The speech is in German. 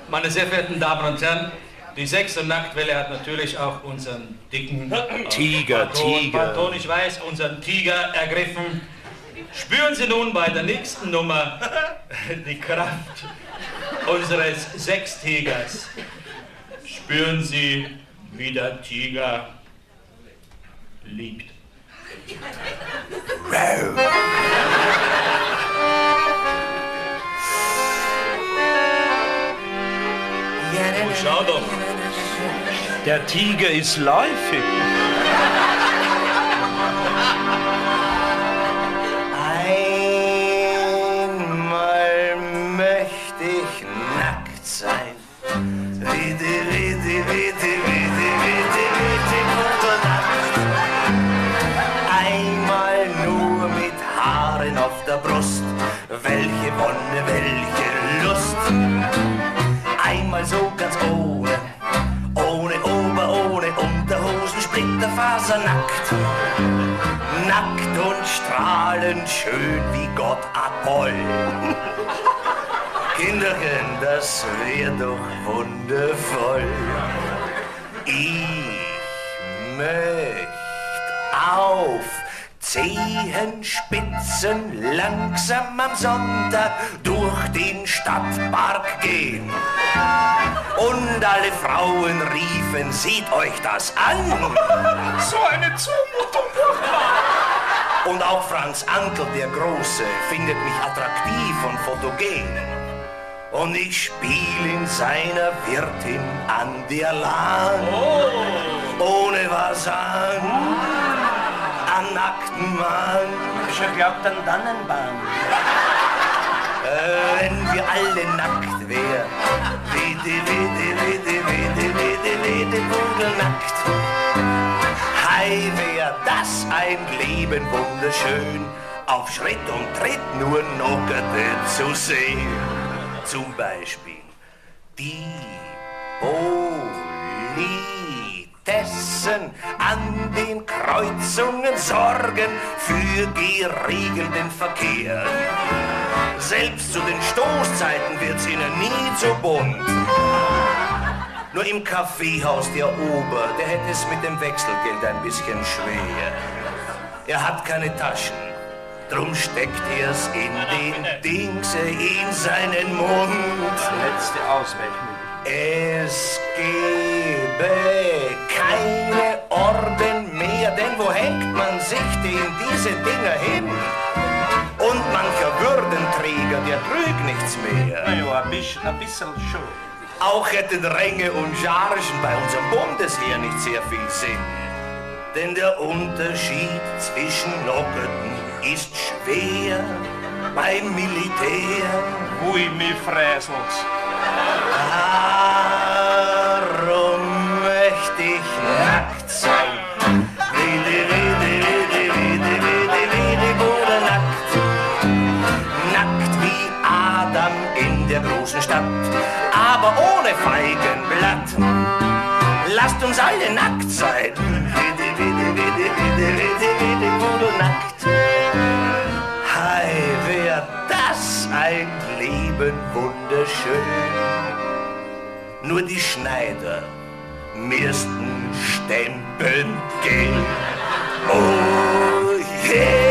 Meine sehr verehrten Damen und Herren, die Sex- und Nacktwelle hat natürlich auch unseren dicken Tiger. Pardon, ich weiß, unseren Tiger ergriffen. Spüren Sie nun bei der nächsten Nummer die Kraft unseres Sextigers. Spüren Sie, wie der Tiger liebt. Oh, schau doch. Der Tiger ist läufig. Einmal möchte ich nackt sein. Einmal nur mit Haaren auf der Brust. Welche Wonne, welche Lust. Einmal so ganz ohne Ober, ohne Unterhosen, splitterfasernackt. Nackt und strahlend schön wie Gott Apoll. Kinderchen, das wär doch wundervoll. Ich möcht auf Zehenspitzen langsam am Sonntag durch den Stadtpark gehen. Und alle Frauen riefen, seht euch das an. So eine Zumutung. Und auch Franz Antl, der Große, findet mich attraktiv und fotogen. Und ich spiel in seiner Wirtin an der Lahn. Ohne was an nackten Mann. Ich glaubt an Tannenbaum. Wenn wir alle nackt wären, pudelnackt. Hei, wär das ein Leben wunderschön, auf Schritt und Tritt nur Nockerte zu sehen. Zum Beispiel die Politessen an den Kreuzungen sorgen für geregelten Verkehr. Selbst zu den Stoßzeiten wird's ihnen nie zu bunt. Nur im Kaffeehaus der Ober, der hätte es mit dem Wechselgeld ein bisschen schwer. Er hat keine Taschen, drum steckt er's in den Dings in seinen Mund. Letzte Ausweichmöglichkeit. Es gäbe keine Orden mehr, denn wo hängt man sich denn diese Dinger hin? Und mancher Würdenträger, der trügt nichts mehr. Na ja, ein bisschen schon. Auch hätten Ränge und Chargen bei unserem Bundesheer nicht sehr viel Sinn. Denn der Unterschied zwischen Nockerten ist schwer beim Militär. Ui, mi Fräsel's. Darum möchte ich nackt sein. Nackt wie Adam in der großen Stadt, aber ohne Feigenblatt. Lasst uns alle nackt sein. Nackt. Hei, wär das ein Leben wunderschön. Nur die Schneider müssten stempeln gehen. Oh yeah.